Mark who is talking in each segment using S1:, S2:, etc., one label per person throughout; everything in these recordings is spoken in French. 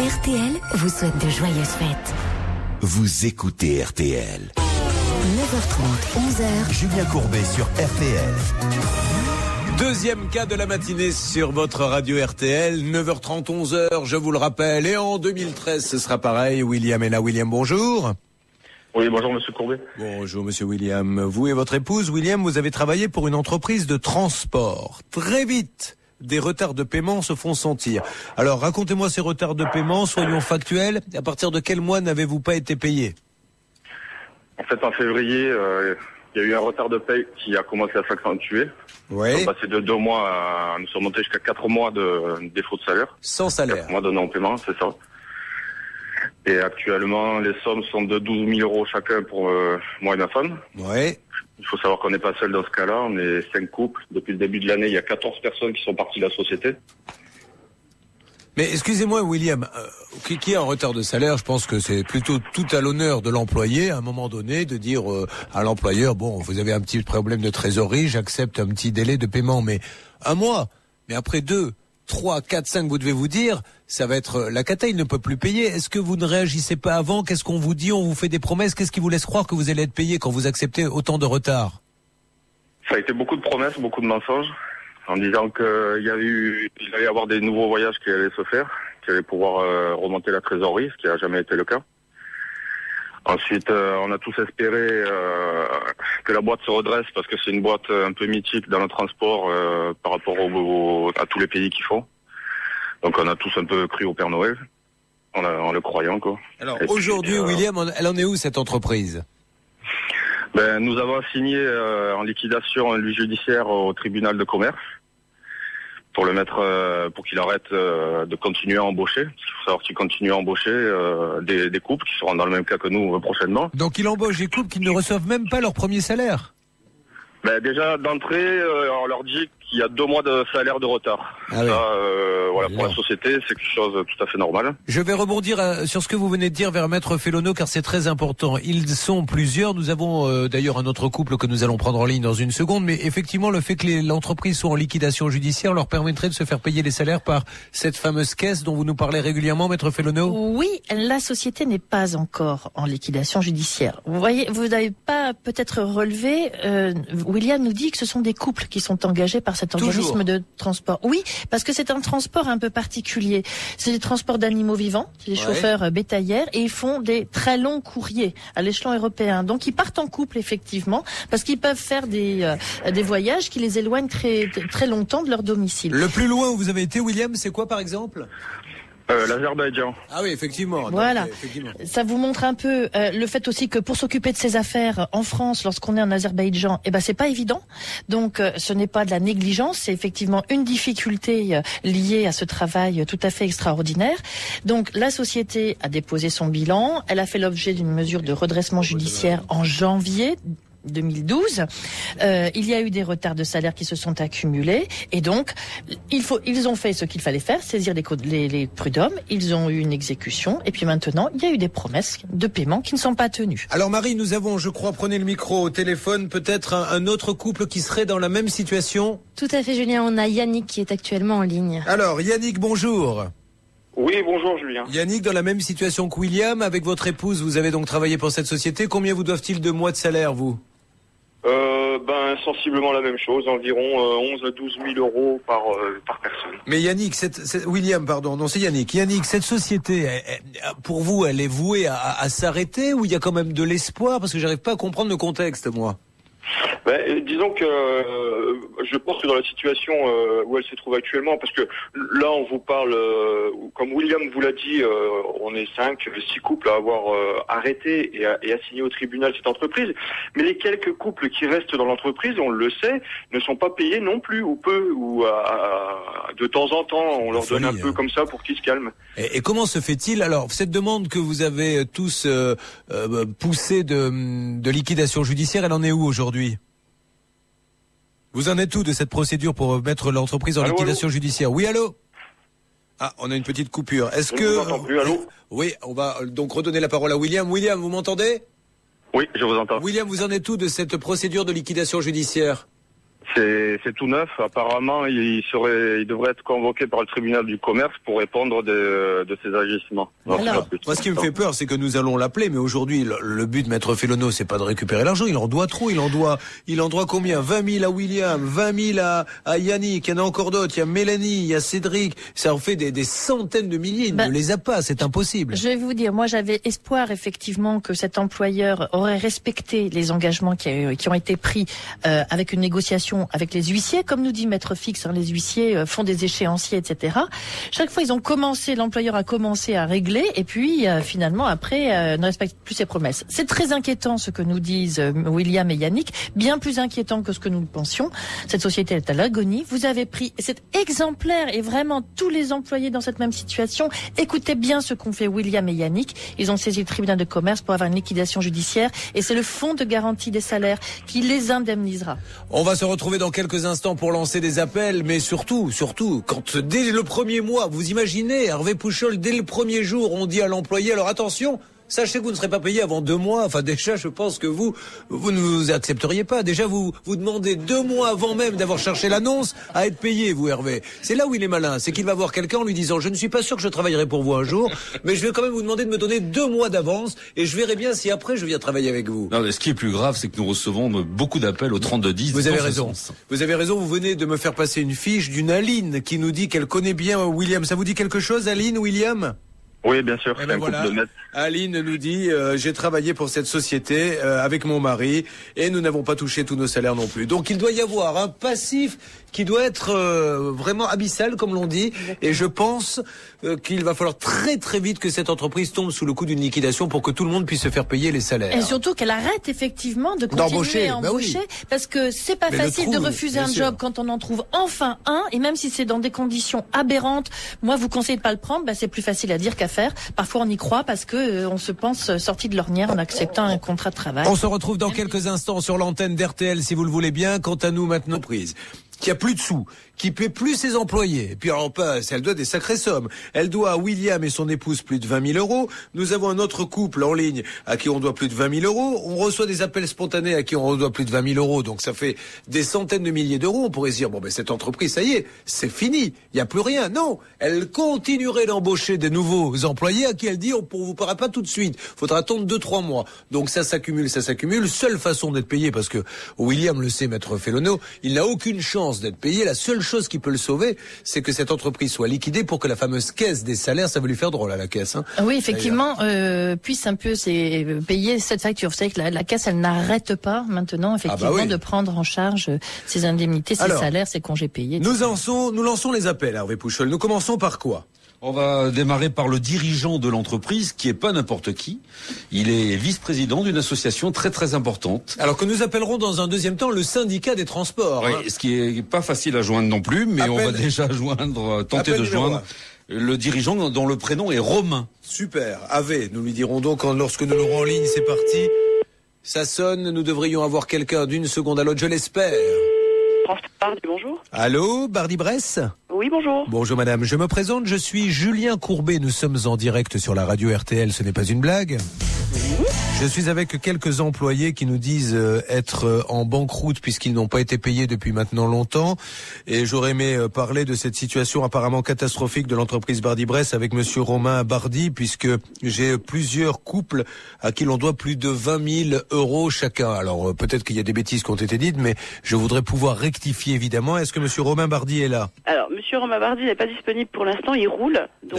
S1: RTL vous souhaite de joyeuses fêtes.
S2: Vous écoutez RTL.
S1: 9h30, 11h.
S2: Julien Courbet sur RTL.
S3: Deuxième cas de la matinée sur votre radio RTL, 9h30, 11h, je vous le rappelle. Et en 2013, ce sera pareil. William est là. William, bonjour.
S4: Oui, bonjour Monsieur Courbet.
S3: Bonjour Monsieur William. Vous et votre épouse, William, vous avez travaillé pour une entreprise de transport. Très vite, des retards de paiement se font sentir. Alors, racontez-moi ces retards de paiement, soyons factuels. À partir de quel mois n'avez-vous pas été payé?
S4: En fait, en février, il y a eu un retard de paye qui a commencé à s'accentuer.
S3: Oui.
S4: Nous sommes passés de 2 mois nous sommes montés jusqu'à 4 mois de défaut de salaire.
S3: Sans salaire.
S4: 4 mois de non-paiement, c'est ça. Et actuellement, les sommes sont de 12 000 euros chacun pour moi et ma femme.
S3: Oui.
S4: Il faut savoir qu'on n'est pas seul dans ce cas-là. On est 5 couples. Depuis le début de l'année, il y a 14 personnes qui sont parties de la société.
S3: Mais excusez-moi William, qui a un retard de salaire, je pense que c'est plutôt tout à l'honneur de l'employé à un moment donné de dire à l'employeur, bon, vous avez un petit problème de trésorerie, j'accepte un petit délai de paiement, mais un mois, mais après 2, 3, 4, 5, vous devez vous dire, ça va être la cata, il ne peut plus payer. Est-ce que vous ne réagissez pas avant? Qu'est-ce qu'on vous dit? On vous fait des promesses? Qu'est-ce qui vous laisse croire que vous allez être payé quand vous acceptez autant de retard?
S4: Ça a été beaucoup de promesses, beaucoup de mensonges, en disant qu'il allait y avoir des nouveaux voyages qui allaient se faire, qui allaient pouvoir remonter la trésorerie, ce qui n'a jamais été le cas. Ensuite, on a tous espéré que la boîte se redresse parce que c'est une boîte un peu mythique dans le transport par rapport à tous les pays qui font. Donc on a tous un peu cru au Père Noël, en le croyant, quoi.
S3: Alors aujourd'hui, William, elle en est où cette entreprise?
S4: Nous avons signé en liquidation un lui judiciaire au tribunal de commerce pour le mettre, pour qu'il arrête de continuer à embaucher. Parce qu'il faut savoir qu'il continue à embaucher des couples qui seront dans le même cas que nous prochainement.
S3: Donc il embauche des couples qui ne reçoivent même pas leur premier salaire?
S4: Déjà d'entrée, on leur dit qu'il y a 2 mois de salaire de retard.
S3: Ah oui.
S4: Ça, voilà, pour la société, c'est quelque chose de tout à fait normal.
S3: Je vais rebondir sur ce que vous venez de dire vers Maître Fellono, car c'est très important. Ils sont plusieurs. Nous avons d'ailleurs un autre couple que nous allons prendre en ligne dans une seconde. Mais effectivement, le fait que l'entreprise soit en liquidation judiciaire leur permettrait de se faire payer les salaires par cette fameuse caisse dont vous nous parlez régulièrement, Maître Fellono?
S5: Oui, la société n'est pas encore en liquidation judiciaire. Vous voyez, vous n'avez pas peut-être relevé, William nous dit que ce sont des couples qui sont engagés par cet organisme de transport. Oui, parce que c'est un transport un peu particulier. C'est des transports d'animaux vivants, c'est des chauffeurs bétaillères, et ils font des très longs courriers à l'échelon européen. Donc ils partent en couple, effectivement, parce qu'ils peuvent faire des voyages qui les éloignent très, très longtemps de leur domicile.
S3: Le plus loin où vous avez été, William, c'est quoi par exemple?
S4: L'Azerbaïdjan.
S3: Ah oui, effectivement.
S5: Voilà.
S3: Donc, effectivement.
S5: Ça vous montre un peu le fait aussi que pour s'occuper de ses affaires en France, lorsqu'on est en Azerbaïdjan, c'est pas évident. Donc ce n'est pas de la négligence, c'est effectivement une difficulté liée à ce travail tout à fait extraordinaire. Donc la société a déposé son bilan, elle a fait l'objet d'une mesure de redressement judiciaire en janvier 2012. Il y a eu des retards de salaire qui se sont accumulés et donc ils ont fait ce qu'il fallait faire, saisir les prud'hommes, ils ont eu une exécution et puis maintenant il y a eu des promesses de paiement qui ne sont pas tenues.
S3: Alors Marie, nous avons, je crois, prenez le micro au téléphone, peut-être un autre couple qui serait dans la même situation?
S6: Tout à fait Julien, on a Yannick qui est actuellement en ligne.
S3: Alors Yannick, bonjour.
S4: Oui, bonjour Julien.
S3: Yannick, dans la même situation que William, avec votre épouse, vous avez donc travaillé pour cette société. Combien vous doivent-ils de mois de salaire, vous?
S4: Sensiblement la même chose, environ 11 à 12 000 euros par personne.
S3: Mais Yannick, William, pardon, non c'est Yannick. Yannick, cette société, pour vous, elle est vouée à s'arrêter ou il y a quand même de l'espoir? Parce que j'arrive pas à comprendre le contexte, moi.
S4: Disons que je pense que dans la situation où elle se trouve actuellement, parce que là on vous parle, comme William vous l'a dit, on est 6 couples à avoir arrêté et à signer au tribunal cette entreprise, mais les quelques couples qui restent dans l'entreprise, on le sait, ne sont pas payés non plus, ou peu, ou de temps en temps on leur donne un peu comme ça pour qu'ils se calment.
S3: Et comment se fait-il, alors, cette demande que vous avez tous poussée de liquidation judiciaire, elle en est où aujourd'hui? Vous en êtes où de cette procédure pour mettre l'entreprise en liquidation judiciaire? Oui, allô? Ah, on a une petite coupure. Est-ce que...
S4: Je vous entends plus, allô?
S3: Oui, on va donc redonner la parole à William. William, vous m'entendez?
S4: Oui, je vous entends.
S3: William, vous en êtes où de cette procédure de liquidation judiciaire?
S4: C'est tout neuf. Apparemment, il devrait être convoqué par le tribunal du commerce pour répondre de ses agissements.
S3: Alors, moi, ce qui me fait peur, c'est que nous allons l'appeler, mais aujourd'hui, le but de Maître Félono, c'est pas de récupérer l'argent. Il en doit trop. Il en doit combien? 20 000 à William, 20 000 à Yannick. Il y en a encore d'autres. Il y a Mélanie, il y a Cédric. Ça en fait des centaines de milliers. Il ne les a pas. C'est impossible.
S5: Je vais vous dire, moi, j'avais espoir, effectivement, que cet employeur aurait respecté les engagements qui ont été pris, avec une négociation avec les huissiers, comme nous dit Maître Fix, les huissiers font des échéanciers, etc. Chaque fois, l'employeur a commencé à régler, et puis finalement, après, ne respecte plus ses promesses. C'est très inquiétant ce que nous disent William et Yannick, bien plus inquiétant que ce que nous pensions. Cette société est à l'agonie. Vous avez pris, c'est exemplaire, et vraiment tous les employés dans cette même situation, écoutez bien ce qu'ont fait William et Yannick. Ils ont saisi le tribunal de commerce pour avoir une liquidation judiciaire, et c'est le fonds de garantie des salaires qui les indemnisera.
S3: On va se retrouver dans quelques instants pour lancer des appels, mais surtout, quand dès le premier mois, vous imaginez, Hervé Pouchol, dès le premier jour, on dit à l'employé, alors attention, sachez que vous ne serez pas payé avant 2 mois. Enfin, déjà, je pense que vous ne vous accepteriez pas. Déjà, vous demandez 2 mois avant même d'avoir cherché l'annonce à être payé, vous, Hervé. C'est là où il est malin. C'est qu'il va voir quelqu'un en lui disant, je ne suis pas sûr que je travaillerai pour vous un jour, mais je vais quand même vous demander de me donner 2 mois d'avance et je verrai bien si après je viens travailler avec vous.
S7: Non, mais ce qui est plus grave, c'est que nous recevons beaucoup d'appels au 3210.
S3: Vous avez raison. Vous avez raison. Vous venez de me faire passer une fiche d'une Aline qui nous dit qu'elle connaît bien William. Ça vous dit quelque chose, Aline, William?
S4: Oui, bien sûr.
S3: C'est un couple de maîtres. Aline nous dit, j'ai travaillé pour cette société avec mon mari et nous n'avons pas touché tous nos salaires non plus. Donc il doit y avoir un passif qui doit être vraiment abyssal, comme l'on dit. Et je pense qu'il va falloir très très vite que cette entreprise tombe sous le coup d'une liquidation pour que tout le monde puisse se faire payer les salaires.
S5: Et surtout qu'elle arrête effectivement de continuer à embaucher, parce que c'est pas facile de refuser un job quand on en trouve enfin un, et même si c'est dans des conditions aberrantes. Moi, vous conseillez de pas le prendre, c'est plus facile à dire qu'à faire. Parfois, on y croit parce que on se pense sorti de l'ornière en acceptant un contrat de travail.
S3: On se retrouve dans quelques instants sur l'antenne d'RTL, si vous le voulez bien. Quant à nous, maintenant, prise. Qui a plus de sous, qui paie plus ses employés. Et puis alors pas, elle doit des sacrées sommes. Elle doit à William et son épouse plus de 20 000 euros. Nous avons un autre couple en ligne à qui on doit plus de 20 000 euros. On reçoit des appels spontanés à qui on doit plus de 20 000 euros. Donc ça fait des centaines de milliers d'euros. On pourrait se dire, bon ben cette entreprise, ça y est, c'est fini. Il n'y a plus rien. Non, elle continuerait d'embaucher de nouveaux employés à qui elle dit, on ne vous paiera pas tout de suite. Faudra attendre 2-3 mois. Donc ça s'accumule. Seule façon d'être payé, parce que William le sait, Maître Félono, il n'a aucune chance d'être payé. La seule chose qui peut le sauver, c'est que cette entreprise soit liquidée pour que la fameuse caisse des salaires, ça va lui faire drôle à la caisse. Hein.
S5: Oui, effectivement, puisse un peu payer cette facture. Vous savez que la caisse, elle n'arrête pas maintenant, effectivement, de prendre en charge ses indemnités, ses salaires, ses congés payés. Nous
S3: lançons les appels, Hervé Pouchol. Nous commençons par quoi ?
S7: On va démarrer par le dirigeant de l'entreprise, qui est pas n'importe qui. Il est vice-président d'une association très très importante.
S3: Alors que nous appellerons dans un deuxième temps le syndicat des transports.
S7: Oui, ce qui est pas facile à joindre non plus, mais on va déjà tenter de joindre le dirigeant dont le prénom est Romain.
S3: Super. Ave, nous lui dirons donc lorsque nous l'aurons en ligne, c'est parti. Ça sonne, nous devrions avoir quelqu'un d'une seconde à l'autre, je l'espère.
S8: Bardi, bonjour.
S3: Allô, Bardi-Bresse ?
S8: Oui, bonjour.
S3: Bonjour madame, je me présente, je suis Julien Courbet, nous sommes en direct sur la radio RTL, ce n'est pas une blague. Je suis avec quelques employés qui nous disent être en banqueroute puisqu'ils n'ont pas été payés depuis maintenant longtemps. Et j'aurais aimé parler de cette situation apparemment catastrophique de l'entreprise Bardi-Bresse avec monsieur Romain Bardi, puisque j'ai plusieurs couples à qui l'on doit plus de 20 000 euros chacun. Alors peut-être qu'il y a des bêtises qui ont été dites, mais je voudrais pouvoir rectifier évidemment. Est-ce que monsieur Romain Bardi est là ?
S8: Alors monsieur Romain Bardi n'est pas disponible pour l'instant, il roule. Donc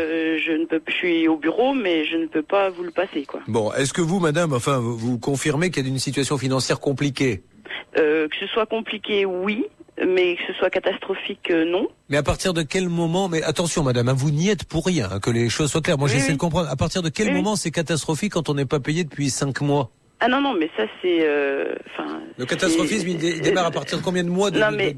S8: je suis au bureau, mais je ne peux pas vous le passer, quoi.
S3: Bon, est-ce que vous, madame, vous confirmez qu'il y a une situation financière compliquée ?
S8: Que ce soit compliqué, oui, mais que ce soit catastrophique, non.
S3: Mais à partir de quel moment, mais attention madame, vous n'y êtes pour rien, que les choses soient claires. Moi j'essaie de comprendre, à partir de quel moment c'est catastrophique quand on n'est pas payé depuis 5 mois ?
S8: Ah non, mais ça c'est...
S3: le catastrophisme, il démarre à partir de combien de mois
S8: mais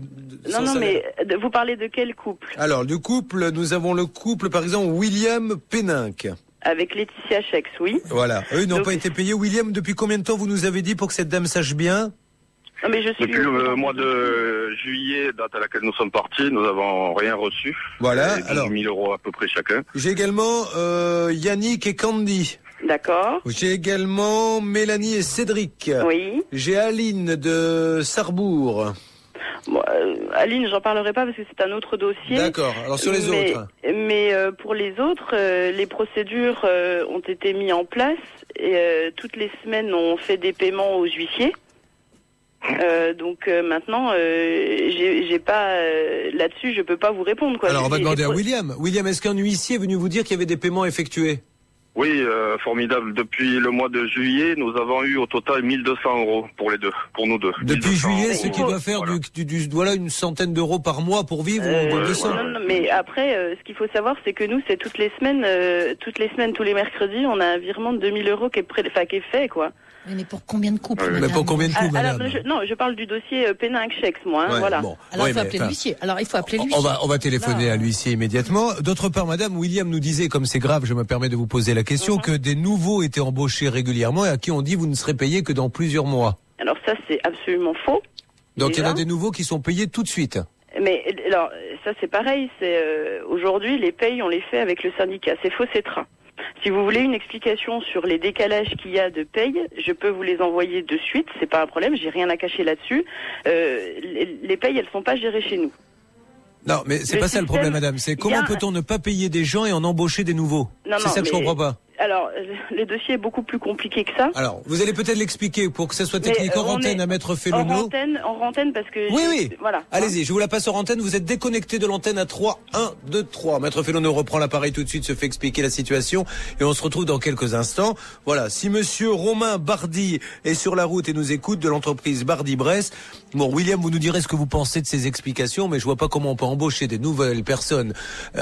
S8: vous parlez de quel couple ?
S3: Alors, le couple, nous avons le couple, par exemple, William Péninck.
S8: Avec Laetitia Chex, oui.
S3: Voilà. Eux n'ont pas été payés. William, depuis combien de temps vous nous avez dit pour que cette dame sache bien ?
S8: Non, mais je suis
S4: depuis le mois de juillet, date à laquelle nous sommes partis, nous n'avons rien reçu.
S3: Voilà.
S4: 10 000 euros à peu près chacun.
S3: J'ai également Yannick et Candy.
S8: D'accord.
S3: J'ai également Mélanie et Cédric.
S8: Oui.
S3: J'ai Aline de Sarrebourg.
S8: Bon, Aline, j'en parlerai pas parce que c'est un autre dossier.
S3: D'accord. Alors sur les autres.
S8: Mais pour les autres, les procédures ont été mises en place et toutes les semaines on fait des paiements aux huissiers. Donc maintenant, j'ai pas là-dessus, je peux pas vous répondre. Quoi.
S3: Alors on va demander à William. William, est-ce qu'un huissier est venu vous dire qu'il y avait des paiements effectués?
S4: Oui, formidable. Depuis le mois de juillet, nous avons eu au total 1 200 € pour les deux, pour nous deux.
S3: Depuis juillet, ce qui doit faire voilà une centaine d'euros par mois pour vivre ou 200.
S8: Non, mais après, ce qu'il faut savoir, c'est que nous, c'est toutes les semaines, tous les mercredis, on a un virement de 2 000 € qui est fait, quoi.
S5: Oui, mais pour combien de couples,
S3: mais pour combien de couples, madame?
S8: Alors, je parle du dossier Péninck-Chex, moi, hein, voilà.
S5: Bon. Alors, il faut appeler l'huissier.
S3: On va téléphoner à l'huissier immédiatement. D'autre part, madame, William nous disait, comme c'est grave, je me permets de vous poser la question, que des nouveaux étaient embauchés régulièrement et à qui on dit vous ne serez payé que dans plusieurs mois.
S8: Alors ça, c'est absolument faux.
S3: Donc il y en a des nouveaux qui sont payés tout de suite.
S8: Mais alors, ça c'est pareil, aujourd'hui, les payes, on les fait avec le syndicat. C'est Fossetra. Si vous voulez une explication sur les décalages qu'il y a de paye, je peux vous les envoyer de suite, c'est pas un problème, j'ai rien à cacher là-dessus. Les payes, elles sont pas gérées chez nous.
S3: Non, mais c'est pas ça le problème, madame. C'est comment peut-on ne pas payer des gens et en embaucher des nouveaux? C'est ça que je comprends pas.
S8: Alors, le dossier est beaucoup plus compliqué que ça.
S3: Alors, vous allez peut-être l'expliquer pour que ça soit technique hors antenne à Maître Félono.
S8: En antenne parce que...
S3: Oui.
S8: Voilà.
S3: Allez-y, je vous la passe hors antenne. Vous êtes déconnecté de l'antenne à 3. 1, 2, 3. Maître Félono reprend l'appareil tout de suite, se fait expliquer la situation et on se retrouve dans quelques instants. Voilà, si monsieur Romain Bardi est sur la route et nous écoute de l'entreprise Bardi-Bresse. Bon, William, vous nous direz ce que vous pensez de ces explications, mais je vois pas comment on peut embaucher des nouvelles personnes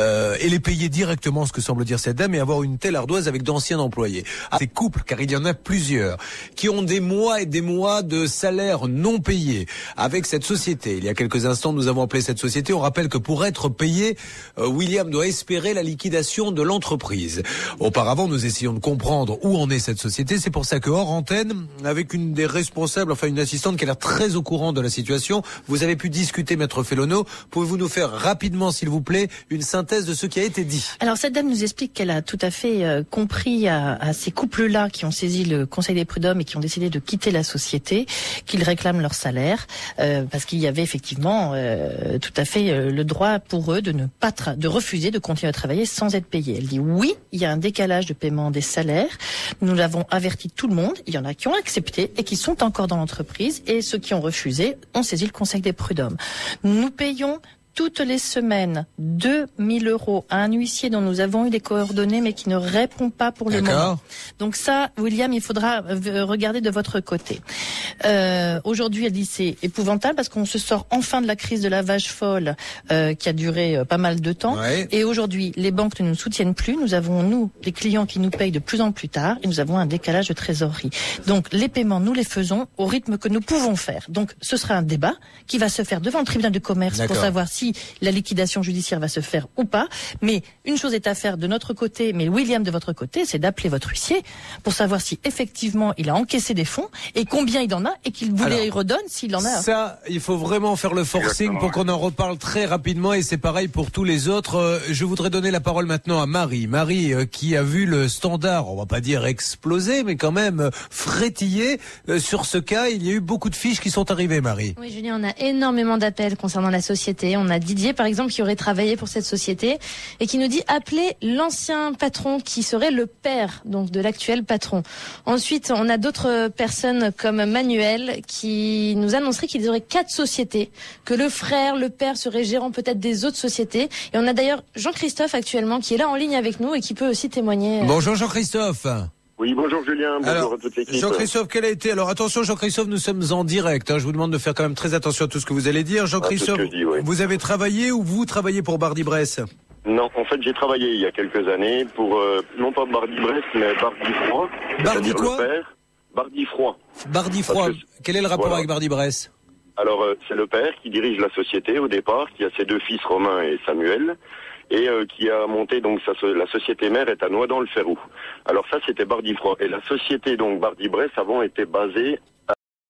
S3: et les payer directement, ce que semble dire cette dame, et avoir une telle ardoise avec d'anciens employés. Ces couples, car il y en a plusieurs, qui ont des mois et des mois de salaire non payés avec cette société. Il y a quelques instants, nous avons appelé cette société. On rappelle que pour être payé, William doit espérer la liquidation de l'entreprise. Auparavant, nous essayons de comprendre où en est cette société. C'est pour ça que hors antenne, avec une des responsables, enfin une assistante qui a l'air très au courant de la situation, vous avez pu discuter, Maître Félono. Pouvez-vous nous faire rapidement, s'il vous plaît, une synthèse de ce qui a été dit?
S5: Alors, cette dame nous explique qu'elle a tout à fait compris à ces couples-là qui ont saisi le Conseil des prud'hommes et qui ont décidé de quitter la société, qu'ils réclament leur salaire, parce qu'il y avait effectivement tout à fait le droit pour eux de ne pas de refuser de continuer à travailler sans être payés. Elle dit oui, il y a un décalage de paiement des salaires. Nous l'avons averti tout le monde. Il y en a qui ont accepté et qui sont encore dans l'entreprise, et ceux qui ont refusé ont saisi le Conseil des prud'hommes. Nous payons toutes les semaines 2 000 € à un huissier dont nous avons eu les coordonnées mais qui ne répond pas pour le moment. Donc ça, William, il faudra regarder de votre côté. Aujourd'hui, elle dit c'est épouvantable parce qu'on se sort enfin de la crise de la vache folle qui a duré pas mal de temps. Ouais. Et aujourd'hui, les banques ne nous soutiennent plus. Nous avons, nous, les clients qui nous payent de plus en plus tard et nous avons un décalage de trésorerie. Donc les paiements, nous les faisons au rythme que nous pouvons faire. Donc ce sera un débat qui va se faire devant le tribunal de commerce pour savoir si la liquidation judiciaire va se faire ou pas. Mais une chose est à faire de notre côté, mais William de votre côté, c'est d'appeler votre huissier pour savoir si effectivement il a encaissé des fonds et combien il en a et qu'il vous les redonne s'il en a.
S3: Ça, il faut vraiment faire le forcing pour qu'on en reparle très rapidement et c'est pareil pour tous les autres. Je voudrais donner la parole maintenant à Marie. Marie qui a vu le standard, on va pas dire exploser, mais quand même frétiller sur ce cas. Il y a eu beaucoup de fiches qui sont arrivées, Marie.
S6: Oui, Julien, on a énormément d'appels concernant la société. On a Didier, par exemple, qui aurait travaillé pour cette société et qui nous dit appeler l'ancien patron qui serait le père donc de l'actuel patron. Ensuite, on a d'autres personnes comme Manuel qui nous annoncerait qu'il y aurait 4 sociétés, que le frère, le père serait gérant peut-être des autres sociétés. Et on a d'ailleurs Jean-Christophe actuellement qui est là en ligne avec nous et qui peut aussi témoigner.
S3: Bonjour Jean-Christophe.
S9: Oui, bonjour Julien, bonjour à toute l'équipe.
S3: Jean-Christophe, quel a été... Alors attention Jean-Christophe, nous sommes en direct. Je vous demande de faire quand même très attention à tout ce que vous allez dire. Jean-Christophe, vous avez travaillé ou vous travaillez pour Bardi-Bresse?
S9: Non, en fait j'ai travaillé il y a quelques années pour, non pas Bardi-Bresse, mais Bardi-Froid.
S3: Bardi quoi?
S9: Bardi-Froid.
S3: Bardi-Froid. Quel est le rapport avec Bardi-Bresse?
S9: Alors c'est le père qui dirige la société au départ, qui a ses 2 fils Romain et Samuel. Et qui a monté donc la société mère est à Noidans-le-Ferroux. Alors ça c'était Bardi-Froid et la société donc Bardi-Bresse avant était basée